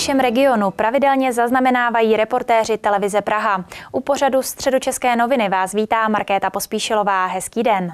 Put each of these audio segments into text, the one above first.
našem regionu pravidelně zaznamenávají reportéři televize Praha. U pořadu Středočeské noviny vás vítá Markéta Pospíšilová. Hezký den.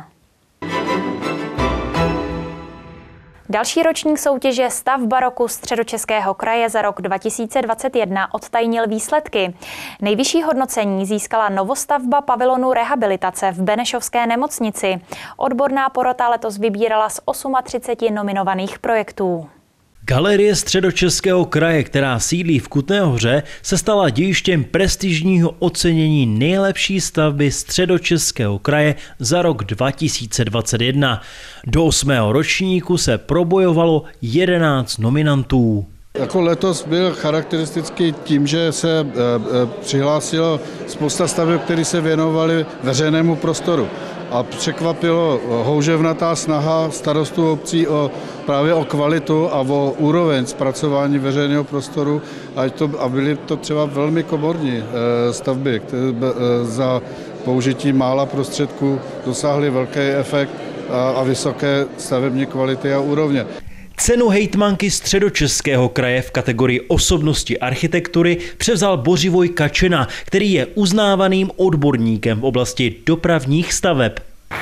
Další ročník soutěže Stavba roku Středočeského kraje za rok 2021 odtajnil výsledky. Nejvyšší hodnocení získala novostavba pavilonu rehabilitace v Benešovské nemocnici. Odborná porota letos vybírala z 38 nominovaných projektů. Galerie Středočeského kraje, která sídlí v Kutné Hoře, se stala dějištěm prestižního ocenění nejlepší stavby Středočeského kraje za rok 2021. Do 8. ročníku se probojovalo 11 nominantů. Jako letos byl charakteristický tím, že se přihlásilo spousta staveb, které se věnovaly veřejnému prostoru. A překvapilo houževnatá snaha starostů obcí právě o kvalitu a o úroveň zpracování veřejného prostoru. A byly to třeba velmi komorní stavby, které za použití mála prostředků dosáhly velký efekt a vysoké stavební kvality a úrovně. Cenu hejtmanky Středočeského kraje v kategorii osobnosti architektury převzal Bořivoj Kačena, který je uznávaným odborníkem v oblasti dopravních staveb.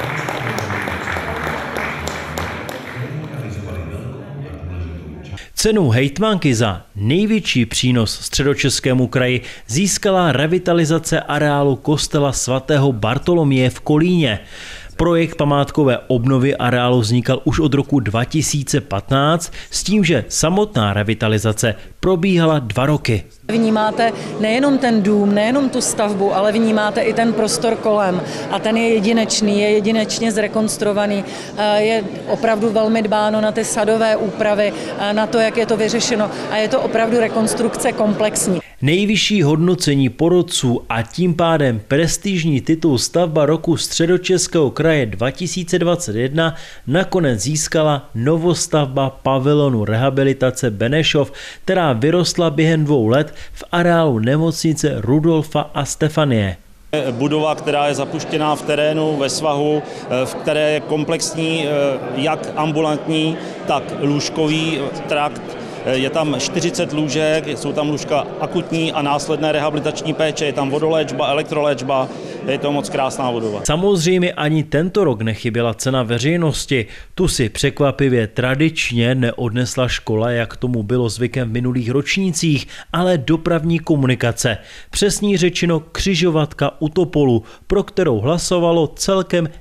Cenu hejtmanky za největší přínos Středočeskému kraji získala revitalizace areálu kostela svatého Bartoloměje v Kolíně. Projekt památkové obnovy areálu vznikal už od roku 2015 s tím, že samotná revitalizace probíhala 2 roky. Vnímáte nejenom ten dům, nejenom tu stavbu, ale vnímáte i ten prostor kolem. A ten je jedinečný, je jedinečně zrekonstruovaný. Je opravdu velmi dbáno na ty sadové úpravy, na to, jak je to vyřešeno. A je to opravdu rekonstrukce komplexní. Nejvyšší hodnocení porotců a tím pádem prestižní titul Stavba roku Středočeského kraje 2021 nakonec získala novostavba pavilonu rehabilitace Benešov, která vyrostla během 2 let v areálu nemocnice Rudolfa a Stefanie. Budova, která je zapuštěná v terénu, ve svahu, v které je komplexní jak ambulantní, tak lůžkový trakt. Je tam 40 lůžek, jsou tam lůžka akutní a následné rehabilitační péče, je tam vodoléčba, elektroléčba, je to moc krásná budova. Samozřejmě ani tento rok nechyběla cena veřejnosti. Tu si překvapivě tradičně neodnesla škola, jak tomu bylo zvykem v minulých ročnících, ale dopravní komunikace. Přesně řečeno křižovatka u Topolu, pro kterou hlasovalo celkem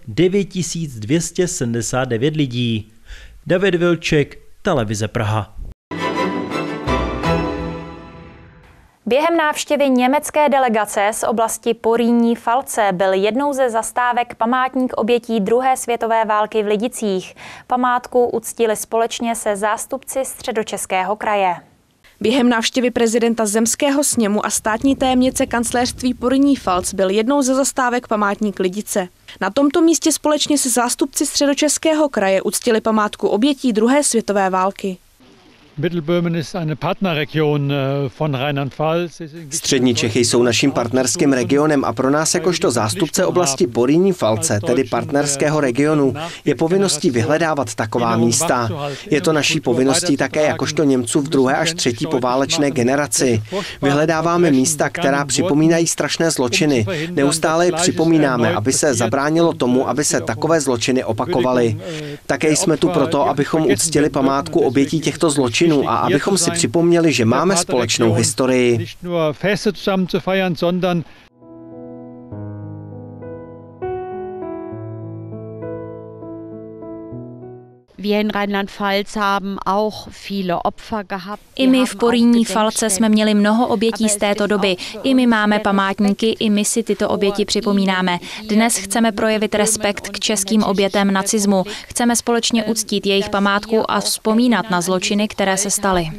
9279 lidí. David Vilček, televize Praha. Během návštěvy německé delegace z oblasti Porýní Falce byl jednou ze zastávek památník obětí druhé světové války v Lidicích. Památku uctili společně se zástupci Středočeského kraje. Během návštěvy prezidenta Zemského sněmu a státní tajemnice kancléřství Porýní Falc byl jednou ze zastávek památník Lidice. Na tomto místě společně se zástupci Středočeského kraje uctili památku obětí druhé světové války. Střední Čechy jsou naším partnerským regionem a pro nás jakožto zástupce oblasti Porýní Falce, tedy partnerského regionu, je povinností vyhledávat taková místa. Je to naší povinností také jakožto Němců v 2. až 3. poválečné generaci. Vyhledáváme místa, která připomínají strašné zločiny. Neustále je připomínáme, aby se zabránilo tomu, aby se takové zločiny opakovaly. Také jsme tu proto, abychom uctili památku obětí těchto zločinů a abychom si připomněli, že máme společnou historii. I my v Porýní Falce jsme měli mnoho obětí z této doby. I my máme památníky, i my si tyto oběti připomínáme. Dnes chceme projevit respekt k českým obětem nacismu. Chceme společně uctít jejich památku a vzpomínat na zločiny, které se staly.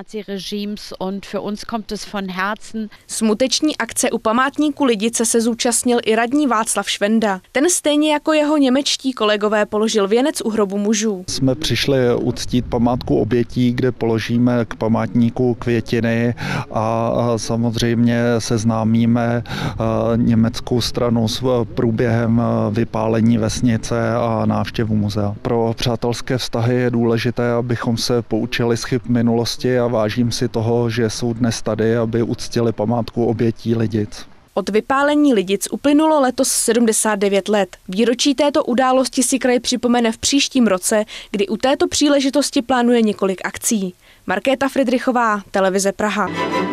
Smuteční akce u památníku Lidice se zúčastnil i radní Václav Švenda. Ten stejně jako jeho němečtí kolegové položil věnec u hrobu mužů. jsme přišli uctít památku obětí, kde položíme k památníku květiny a samozřejmě seznámíme německou stranu s průběhem vypálení vesnice a návštěvu muzea. Pro přátelské vztahy je důležité, abychom se poučili z chyb minulosti a vážím si toho, že jsou dnes tady, aby uctili památku obětí Lidic. Od vypálení Lidic uplynulo letos 79 let. Výročí této události si kraj připomene v příštím roce, kdy u této příležitosti plánuje několik akcí. Markéta Fridrichová, Televize Praha.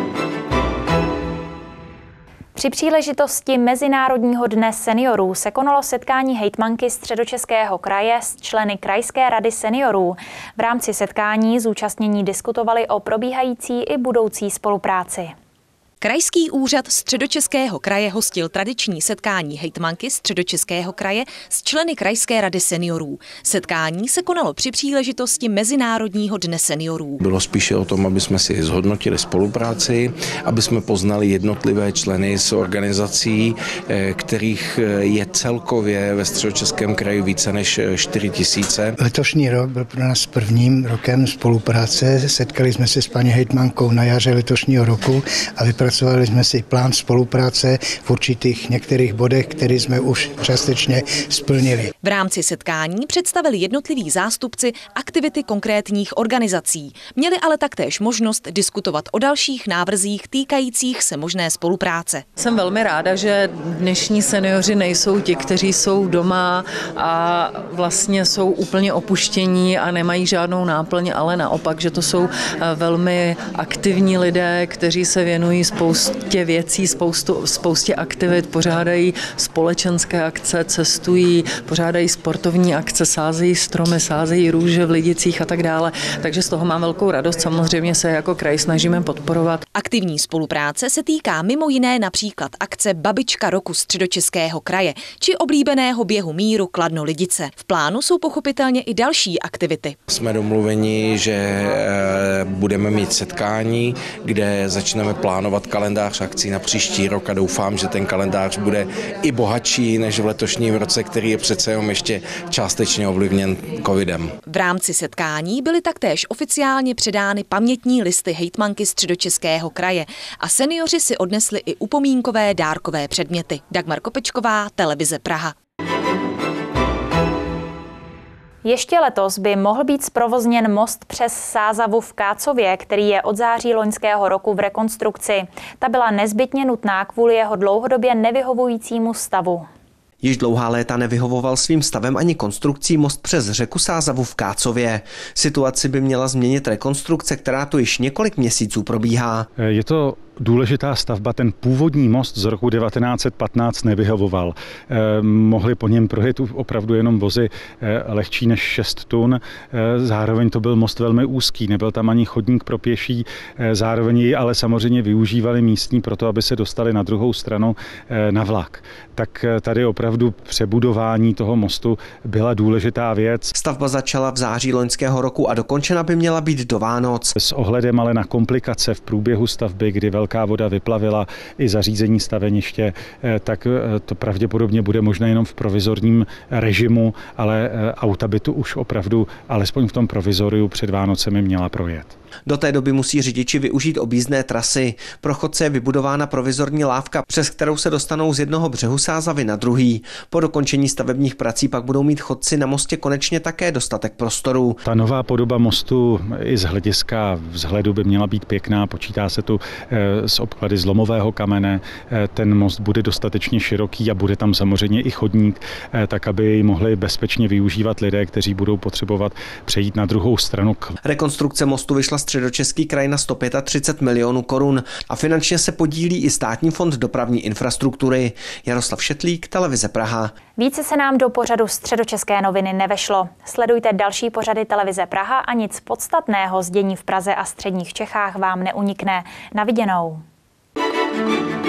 Při příležitosti Mezinárodního dne seniorů se konalo setkání hejtmanky Středočeského kraje s členy Krajské rady seniorů. V rámci setkání zúčastnění diskutovali o probíhající i budoucí spolupráci. Krajský úřad Středočeského kraje hostil tradiční setkání hejtmanky Středočeského kraje s členy Krajské rady seniorů. Setkání se konalo při příležitosti Mezinárodního dne seniorů. Bylo spíše o tom, aby jsme si zhodnotili spolupráci, aby jsme poznali jednotlivé členy z organizací, kterých je celkově ve Středočeském kraji více než 4 000. Letošní rok byl pro nás prvním rokem spolupráce. Setkali jsme se s paní hejtmankou na jaře letošního roku a vypracovali jsme si plán spolupráce v určitých některých bodech, které jsme už částečně splnili. V rámci setkání představili jednotliví zástupci aktivity konkrétních organizací. Měli ale taktéž možnost diskutovat o dalších návrzích týkajících se možné spolupráce. Jsem velmi ráda, že dnešní seniori nejsou ti, kteří jsou doma a vlastně jsou úplně opuštění a nemají žádnou náplň, ale naopak, že to jsou velmi aktivní lidé, kteří se věnují spoustě věcí, spoustě aktivit, pořádají společenské akce, cestují, pořádají sportovní akce, sázejí stromy, sázejí růže v Lidicích a tak dále. Takže z toho mám velkou radost, samozřejmě se jako kraj snažíme podporovat. Aktivní spolupráce se týká mimo jiné například akce Babička roku Středočeského kraje či oblíbeného běhu míru Kladno Lidice. V plánu jsou pochopitelně i další aktivity. Jsme domluveni, že budeme mít setkání, kde začneme plánovat kalendář akcí na příští rok a doufám, že ten kalendář bude i bohatší než v letošním roce, který je přece jenom ještě částečně ovlivněn covidem. V rámci setkání byly taktéž oficiálně předány pamětní listy hejtmanky Středočeského kraje a seniori si odnesli i upomínkové dárkové předměty. Dagmar Kopečková, Televize Praha. Ještě letos by mohl být zprovozněn most přes Sázavu v Kácově, který je od září loňského roku v rekonstrukci. Ta byla nezbytně nutná kvůli jeho dlouhodobě nevyhovujícímu stavu. Již dlouhá léta nevyhovoval svým stavem ani konstrukcí most přes řeku Sázavu v Kácově. Situaci by měla změnit rekonstrukce, která tu již několik měsíců probíhá. Je to důležitá stavba, ten původní most z roku 1915 nevyhovoval. Mohli po něm projet opravdu jenom vozy lehčí než 6 tun. Zároveň to byl most velmi úzký, nebyl tam ani chodník pro pěší. Zároveň ji ale samozřejmě využívali místní proto, aby se dostali na druhou stranu na vlak. Tak tady opravdu přebudování toho mostu byla důležitá věc. Stavba začala v září loňského roku a dokončena by měla být do Vánoc. S ohledem ale na komplikace v průběhu stavby, kdy velká voda vyplavila i zařízení staveniště, tak to pravděpodobně bude možné jenom v provizorním režimu, ale auta by tu už opravdu alespoň v tom provizoriu před Vánocemi měla projet. Do té doby musí řidiči využít objízdné trasy. Pro chodce je vybudována provizorní lávka, přes kterou se dostanou z jednoho břehu Sázavy na druhý. Po dokončení stavebních prací pak budou mít chodci na mostě konečně také dostatek prostoru. Ta nová podoba mostu i z hlediska vzhledu by měla být pěkná. Počítá se tu s obklady z lomového kamene. Ten most bude dostatečně široký a bude tam samozřejmě i chodník, tak aby jej mohli bezpečně využívat lidé, kteří budou potřebovat přejít na druhou stranu. Rekonstrukce mostu vyšla Středočeský kraj na 135 milionů korun a finančně se podílí i Státní fond dopravní infrastruktury. Jaroslav Šetlík, Televize Praha. Více se nám do pořadu Středočeské noviny nevešlo. Sledujte další pořady Televize Praha a nic podstatného z dění v Praze a středních Čechách vám neunikne. Na viděnou.